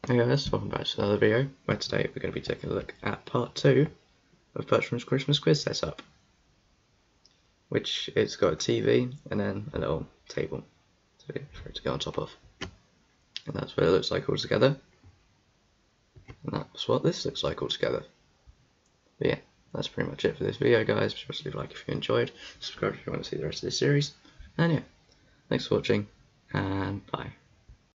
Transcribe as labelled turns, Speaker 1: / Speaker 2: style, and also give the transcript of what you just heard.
Speaker 1: Hey guys, welcome back to another video, where today we're going to be taking a look at part 2 of Bertram's Christmas quiz setup, which it's got a TV and then a little table for it to go on top of, and that's what it looks like all together, and that's what this looks like all together. But yeah, that's pretty much it for this video guys. Just leave a like if you enjoyed, subscribe if you want to see the rest of this series, and yeah, thanks for watching, and bye.